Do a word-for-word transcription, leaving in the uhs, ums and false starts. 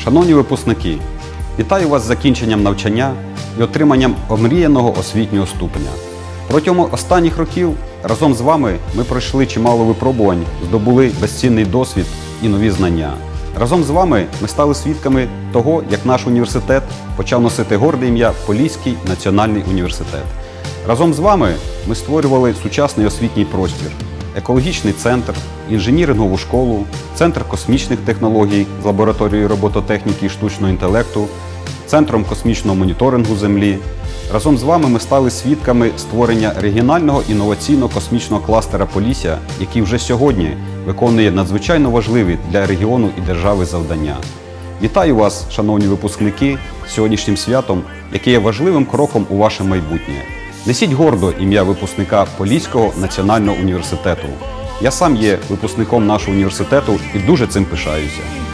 Шановні випускники, вітаю вас з закінченням навчання і отриманням омріяного освітнього ступеня. Протягом останніх років разом з вами ми пройшли чимало випробувань, здобули безцінний досвід і нові знання. Разом з вами ми стали свідками того, як наш університет почав носити горде ім'я Поліський національний університет. Разом з вами ми створювали сучасний освітній простір, екологічний центр, інженірингову школу, центр космічних технологій з лабораторією робототехніки і штучного інтелекту, центром космічного моніторингу Землі. Разом з вами ми стали свідками створення регіонального інноваційного космічного кластера Полісся, який вже сьогодні виконує надзвичайно важливі для регіону і держави завдання. Вітаю вас, шановні випускники, з сьогоднішнім святом, яке є важливим кроком у ваше майбутнє. Несіть гордо ім'я випускника Поліського національного університету. Я сам є випускником нашого університету і дуже цим пишаюся.